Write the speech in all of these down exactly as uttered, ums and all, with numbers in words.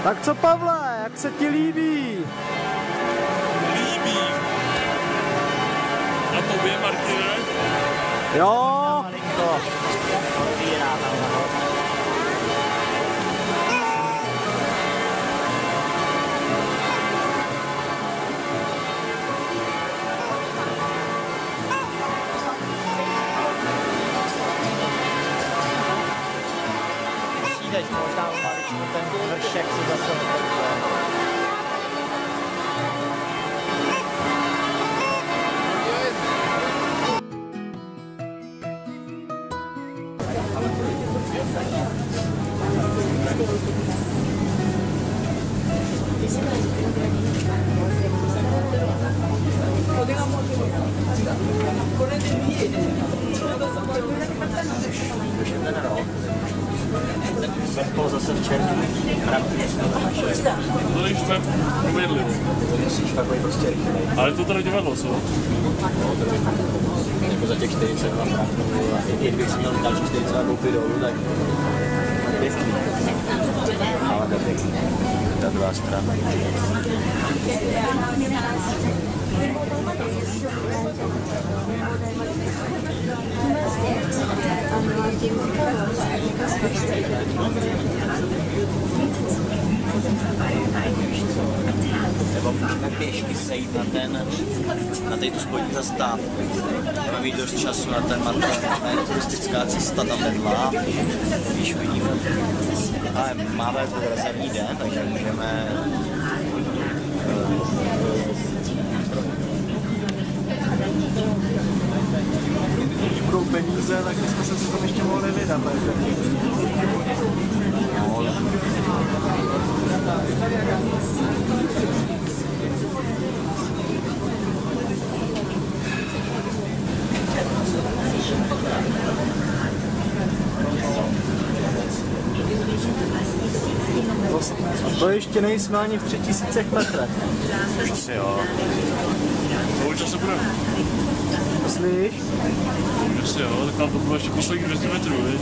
Tak co, Pavle, jak se ti líbí? Líbí. A tobě, Martine? Jo. Přijdeš možná o maličku ten vršek si zase otevře. Vrpol zase v černý. To když jsme uvědli. Ale to tady divadlo, co? Jako za těch čtyřicet dva franků a i kdybych si měl další čtyřicet dva koupit dolů, tak pěkný. Ale to pěkný. Ta druhá strana. Nebo můžeme pěšky sejít na ten, na této spodní zastávku. Máme mít dost času na ten materiál, turistická cesta tam vedla, když uvidíme. Ale máme to rezervní den, takže můžeme Když budou peníze, tak jsme se si tam ještě mohli vydat. A to ještě nejsme ani v tři tisícech metrech. Asi jo. Kolik času budeme? Myslíš? Asi jo, tak nám to bylo ještě posledních dvě stě metrů, viď?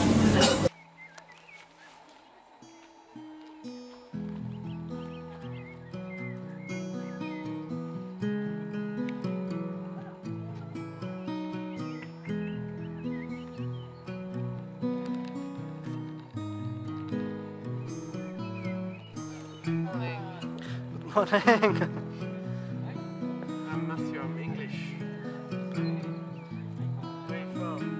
Morning. I'm Matthew, I'm English. Where are you from?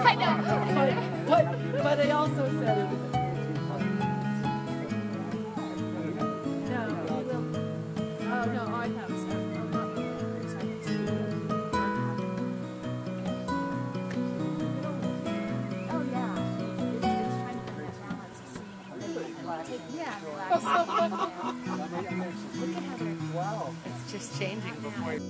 I know. But, but they also said it was No, we will. Oh no, I have some. I'm not Oh yeah. It's, it's trying to find that balance of seeing a little and take yeah, relax. Look at how they're wow. It's just changing before you.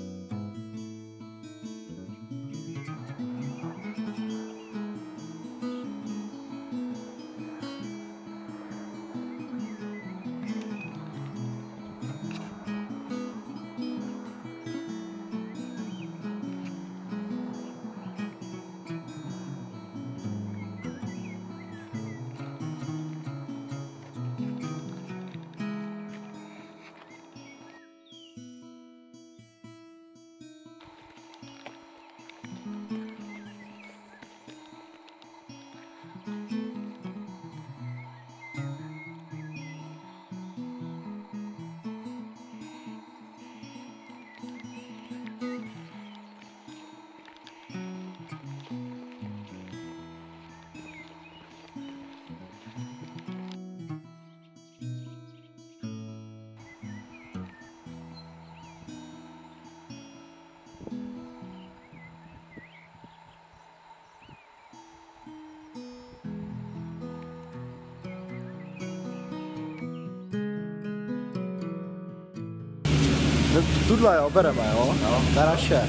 Tudle jo, bereme jo? No. To je naše.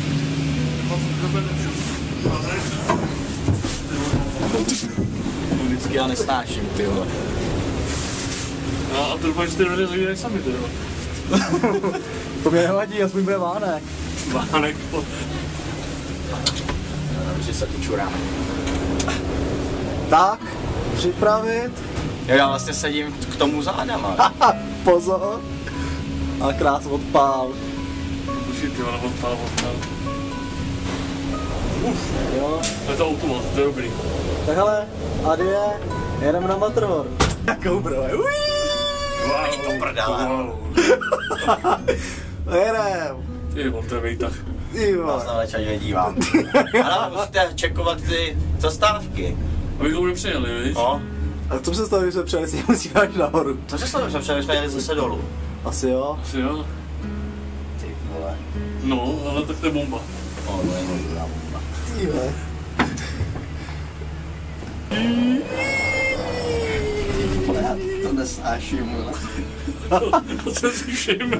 Vždycky já nesnáším, ty vole. No a to doufám, že ty lidé zavírají sami, ty vole. To mě nevadí, aspoň bude Vánek. Vánek, po... Že se tu čurám. Tak, připravit. Jo, já vlastně sedím k tomu zádama. Pozor. A krás odpál. Duši, ty vole, odpál, odpál. Uf, Jo. to je to automat, to je dobrý. Tak hele, adie, jedeme na Matterhorn. Jakou broj. Ani to prdele. Jedem. Ty vole, to je vejtah. Ty Já vole. se na večer nedívám. Ale musíte čekovat ty zastávky. Abychom nepřejeli, víš? No. A co se stalo, když jsme přijeli, si musíme až nahoru? Co se stalo, že jsme jeli zase dolů? Asi jo. Asi jo. Ty vole. No, ale tak to je bomba. No, to je možná bomba. Ty vole. Vole, já to nesnáším, vole. To jsem si všiml.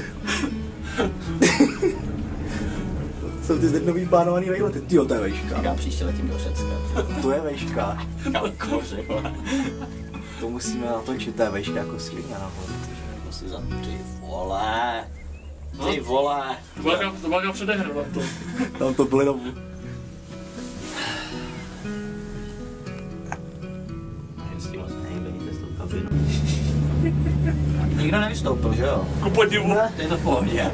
Jsou ty zde nový plánovaný vejlety. Tyjo, to je vejška. Já příště letím do Řecka. To je vejška. Já koři, vole. To musíme natočit, to je vejška jako svině nahoru. Musí za ty vole. Ty vole. To byla nějaká- to byla nějaká předehra na to. Tam to byly domů. Jestli moc nejde, s tou kabinou. Nikdo nevystoupil, že jo? Ku podivu. Ne. To je to v pohodě.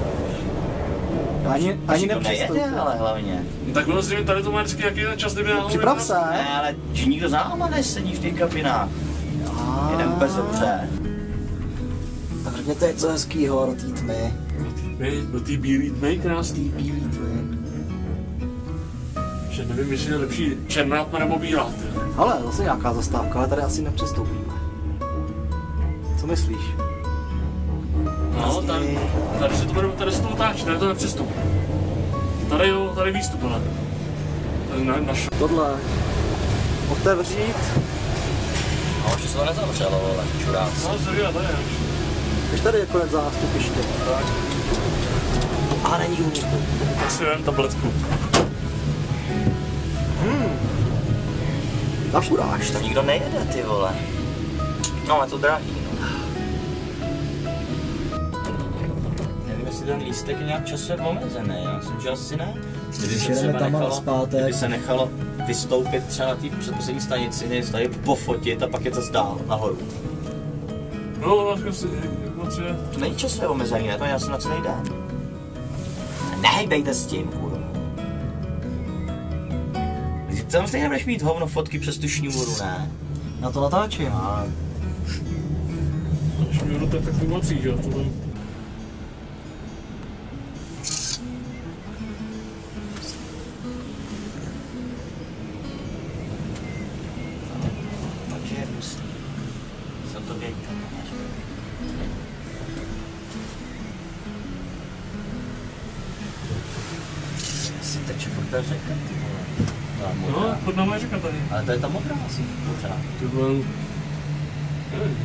Ani, ani Nikdo nejede, nepřistoupil. ale hlavně. Tak ono zřejmě tady to má vždycky jaký ten čas, kdyby náhodou... Připrav se. Ne, ale že nikdo za náma nesedí v těch kabinách. Jedem vůbec dobře. Tak řekněte něco hezkýho do té tmy. My, do té bílý tmy, krásný. Bílý tmy. Že nevím, jestli je lepší černá tma nebo bílá tma. Ale zase nějaká zastávka, ale tady asi nepřestoupíme. Co myslíš? No, tady, tady se to bude, tady se to otáčí, tady to nepřestup. Tady jo, tady výstup, ale. Tady na, naš... Tohle. Otevřít. A už se to nezavřelo, vole, čurák. No, se vyjá, tady je. Když tady je konec zástupiště. A není úniku. Tak si vem tabletku. Zašuráš. To nikdo nejede, ty vole. No, je to drahý, no. Nevím, jestli ten lístek je nějak časově omezený, já myslím, že asi ne. Kdyby se jedeme třeba tam a nechalo, nazpátek. kdyby se nechalo vystoupit třeba na té předposlední stanici, nejde tady pofotit a pak je to zdál nahoru. No, máš si, moc je. To není časově omezený, ne? To je asi na celý den. Nehejbejte s tím, kurva. Tam stejně nebudeš mít hovno fotky přes tu šňůru, ne? Na to natáčím. A Když mi tak tak to mocí, že jo, to tam. Jsem to věděl. Si teče furt ta řeka, ty vole. Ta modrá. No, pod náma je řeka tady. Ale to je ta modrá asi pořád. Ty vole. Nevím.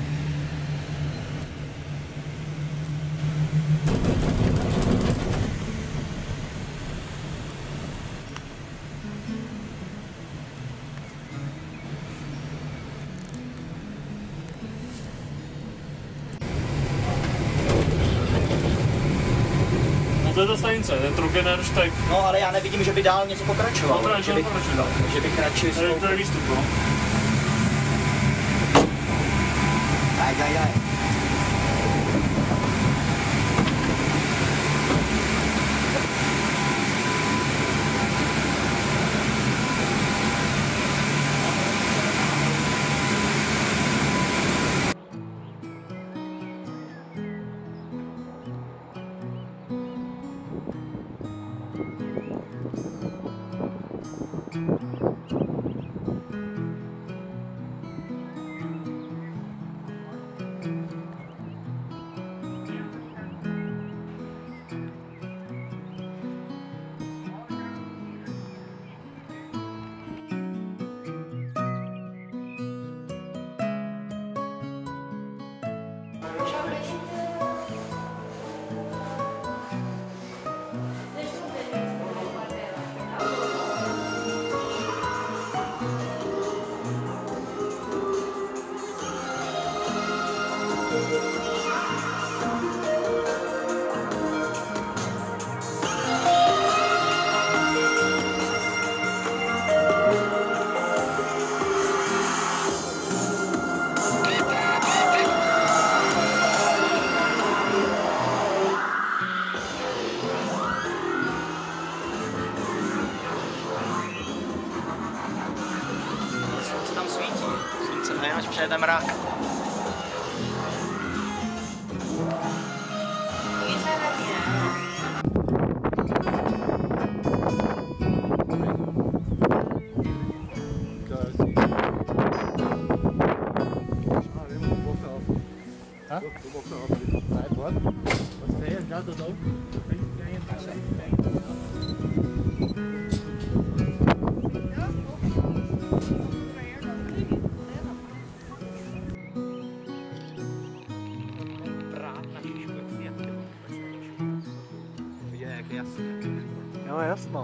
No to je ta stanice, ten Trockennersteig. No ale já nevidím, že by dál něco pokračovalo. No to je, že, by, pokračuje. že bych radši Tady to stoupil. je výstup, no. Daj, daj, daj. Slunce tam svítí. Slunce a až přijede mrak. Jo, jasno.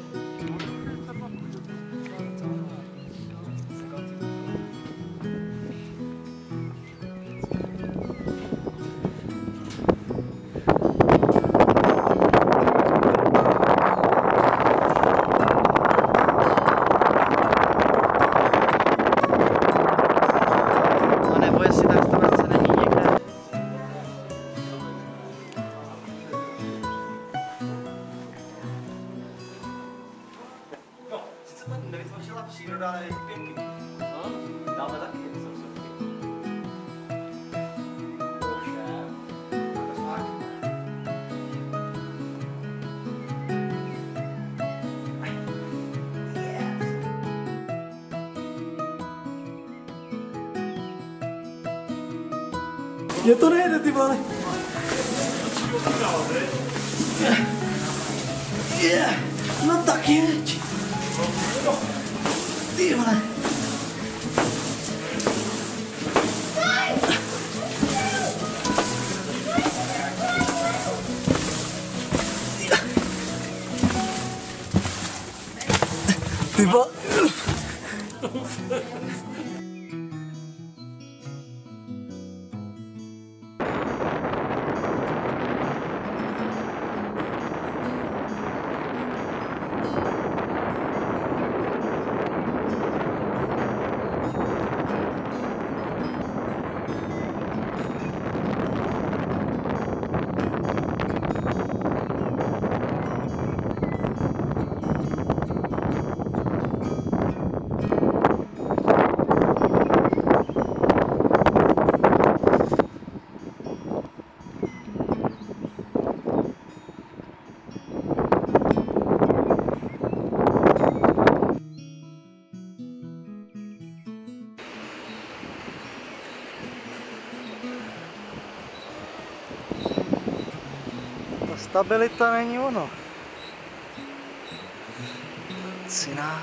A nebo jestli ta restaurace není někde. No, sice to nevytvořila příroda, ale je to pěkný. Dáme taky něco pěkný. Ovšem, to fakt. Mně to nejde, ty vole. Je, no tak jeď. Ty vole. Ty vole. Stabilita není ono. Cinál.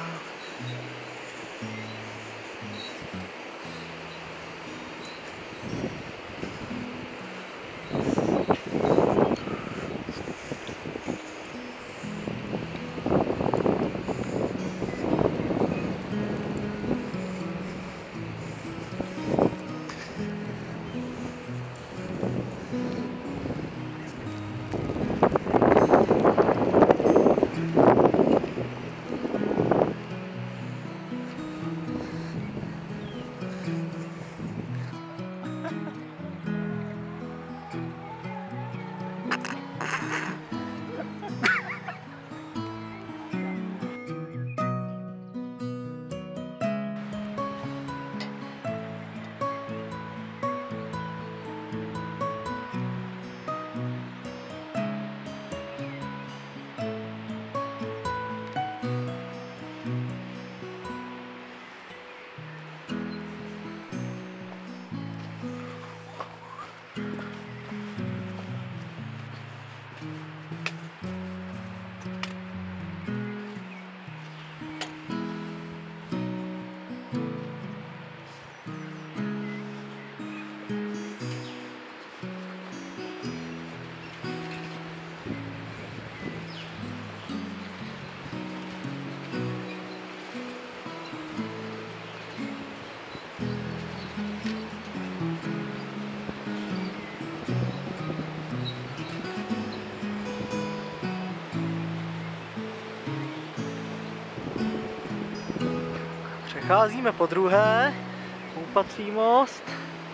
Přecházíme po druhé, Houpací most,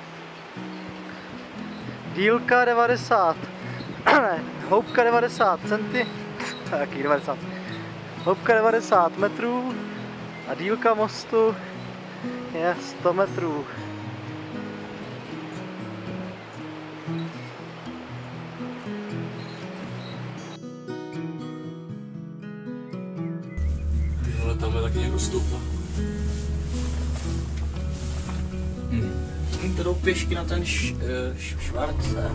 dílka devadesát, ne, hloubka devadesát centimetrů, jaký devadesát, hloubka devadesát metrů a dílka mostu je sto metrů. Ale tam je taky někdo stoupá. To jdou pěšky na ten š, š, Švarce.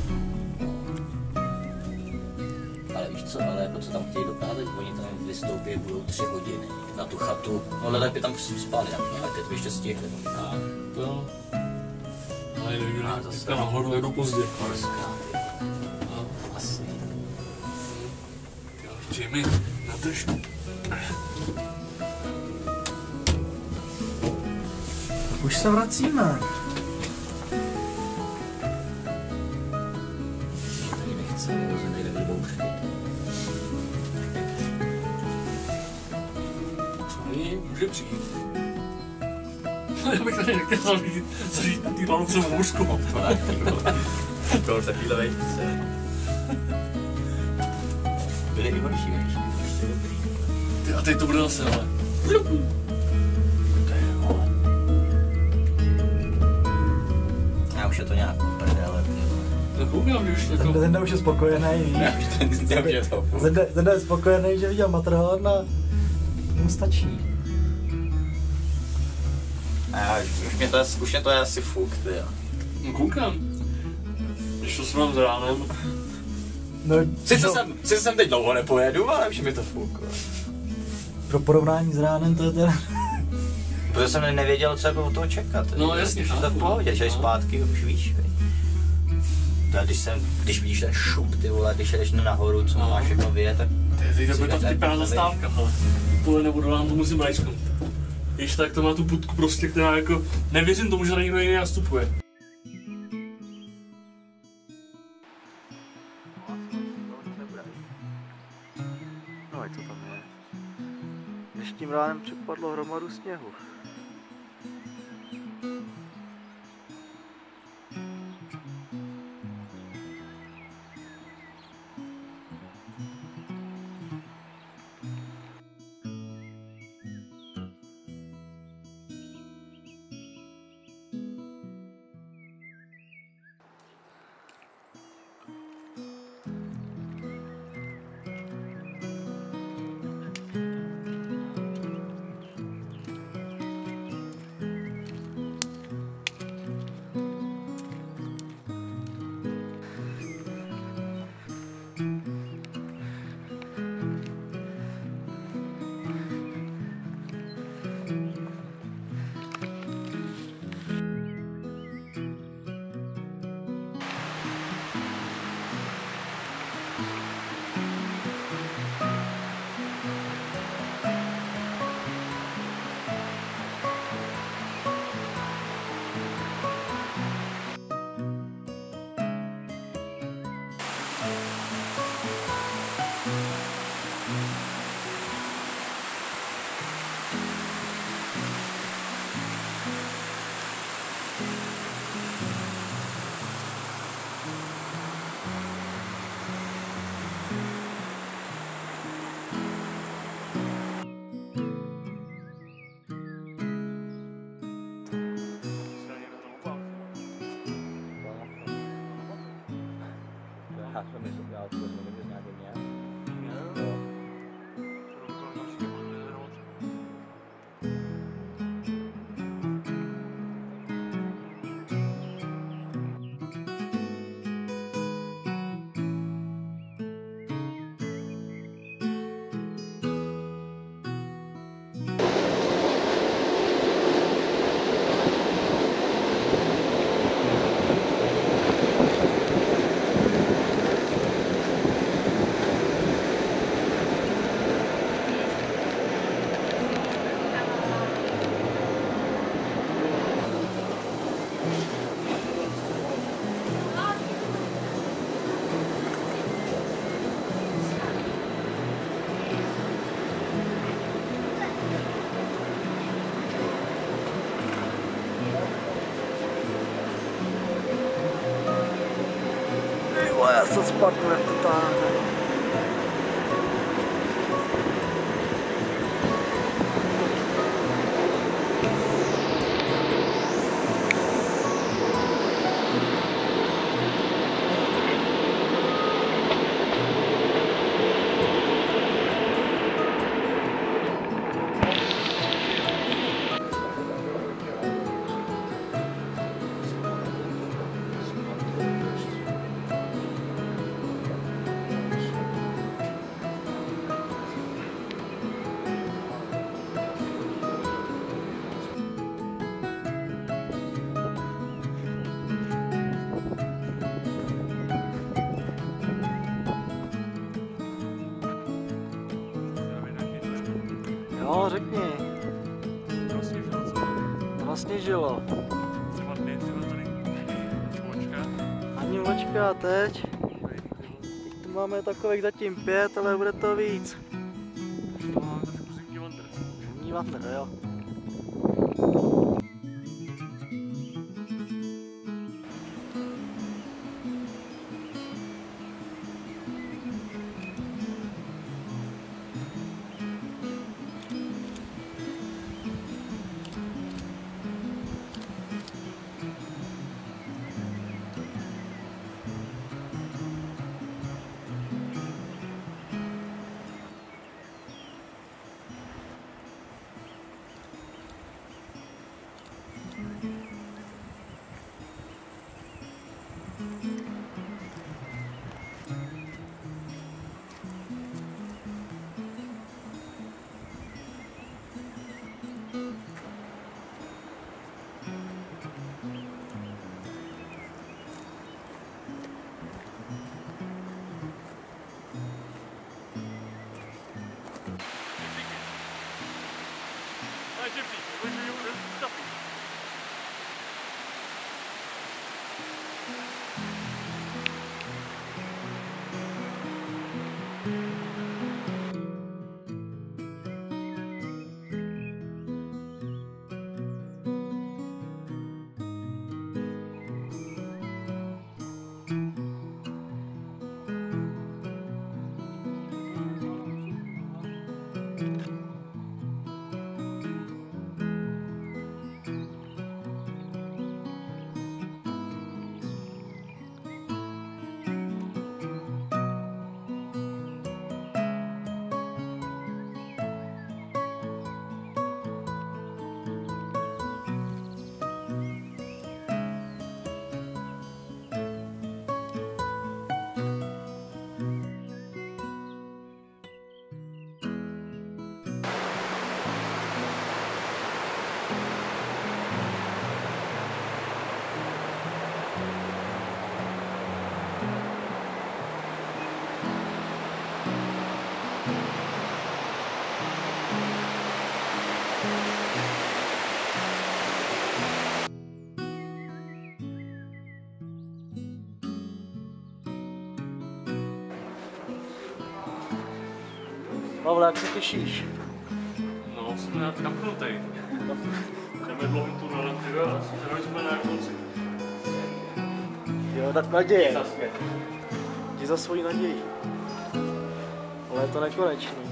Ale víš co, ale jako co tam chtějí dokázat, oni tam vystoupí, budou tři hodiny na tu chatu. No ale tak by tam spali, ale teď by ještě stihli. Tak, to... Ale nevím, A že zase- teďka nahoru jedu pozdě. Horská, No, asi. jo, Jimmy, nadrž. Už se vracíme. Tady nechce, nebo se tady nebude bouřky. Tady může přijít. Já bych tady nechtěl zažít, zažít na té lanovce bouřku. To už takovýhle vejce. Byly i horší vejšky, to ještě dobrý. Ty, a teď to bude zase, ale. Já už je to nějak prdele. No koukám, že už Ten, jako... ten už je spokojený, víš. Ten je to. Zde, zde je spokojený, že viděl Matterhorn a mu stačí. A já, už, už, mě to, už mě to je asi fuk, ty jo. No koukám. Když to jsem s ránem. No, Sice, no, jsem, sice jsem teď dlouho nepojedu, ale už mi to fuk. pro porovnání s ránem to je teda... Protože jsem nevěděl, co jako od toho čekat. No, jasně, to v chápu. pohodě, že No. zpátky už víš. Vej. To je, když, jsem, když vidíš ten šup, ty vole, když jedeš nahoru, co No. máš všechno vyjet, tak... Teď to bude ta si vtipná jdeš. zastávka, ale tohle nebudu, vám to musím rajčknout. Když tak to má tu putku prostě, která jako, nevěřím tomu, že tady někdo jiný nastupuje. No, ať co tam je. Dnešním ránem připadlo hromadu sněhu. Já jsem myslel, já to nevím, že nějaký nějak. Já se spadnu, jak to táhne. Jo, řekni. To vlastně žilo. Ani vločka, teď. Teď tu máme takových zatím pět, ale bude to víc. Zimní vandr, jo. Pavle, jak se těšíš? No, jsem nějak napnutej. Jdeme dlouhým tunelem, ty jo, a jsme na konci. Jo, tak naděje. Jdi za svojí naději. Ale je to nekonečný.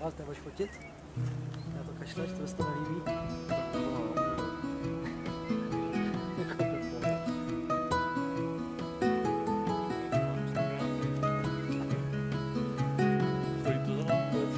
Vás nebudeš fotit? Já to kašleš, to se to nelíbí. Jako to je. Stojí to za námi vůbec.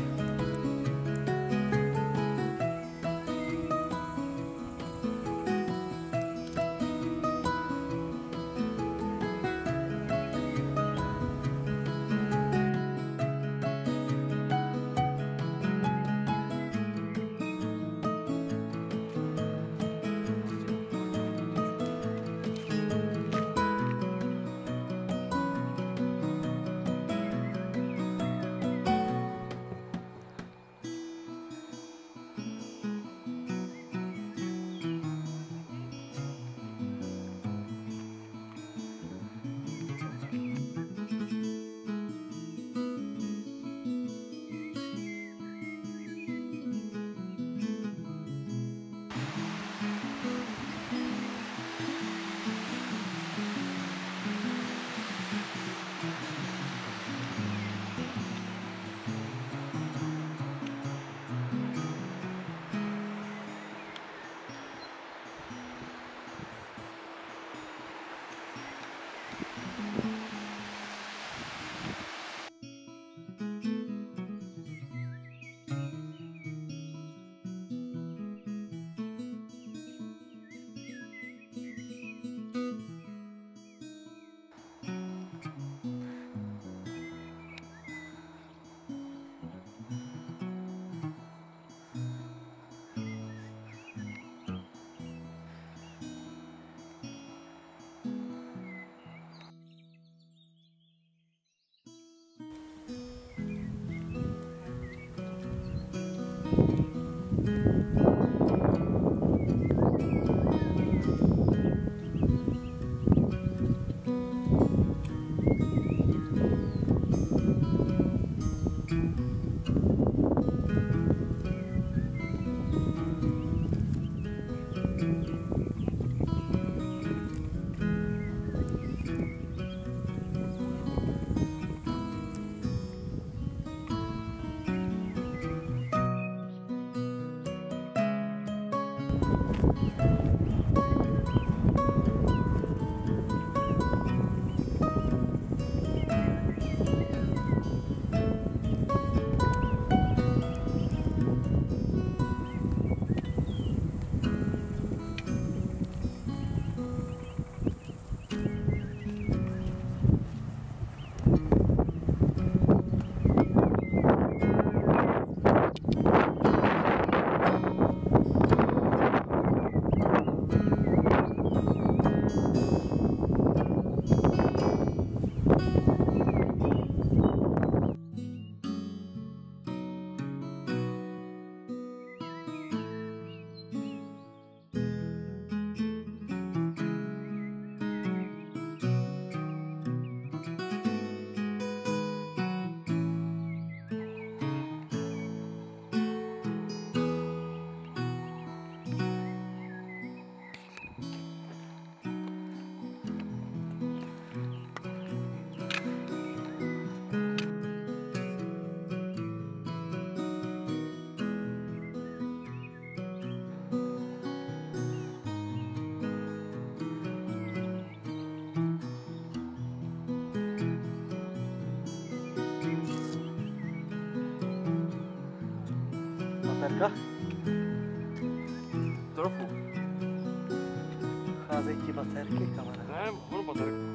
Baterka? Trochu. Cházejí ti baterky, kamaráde. Ne, budu baterku.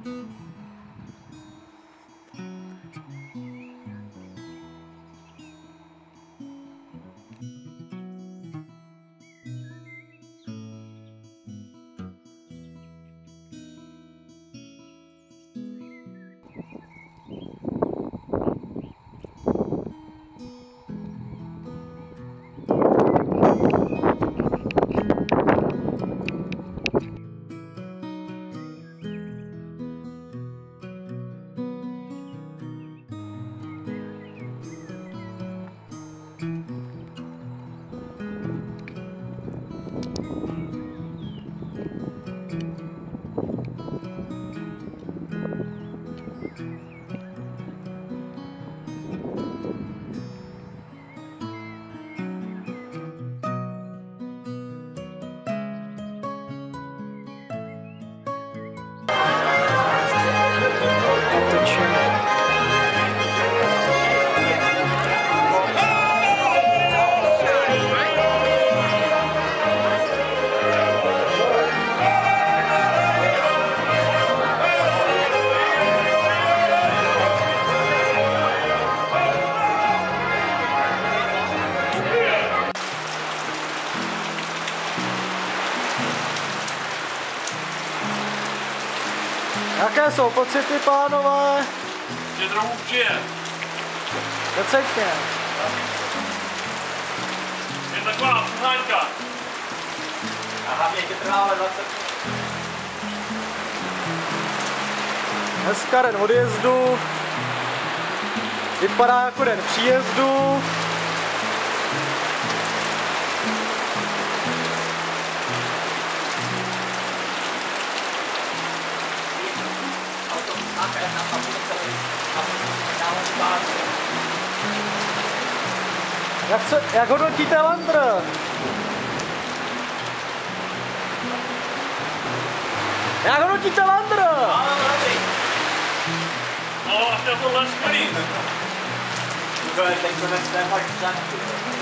Jaké jsou pocity, pánové? Že trochu přije. Decentně. Je taková poháňka. A hlavně tě trvá ale dvacet. Dneska den odjezdu. Vypadá jako den příjezdu. Jak, se, jak hodnotíte Landr? Jak hodnotíte Landr? No, a to tohle skvělý. To je ten konec, to je fakt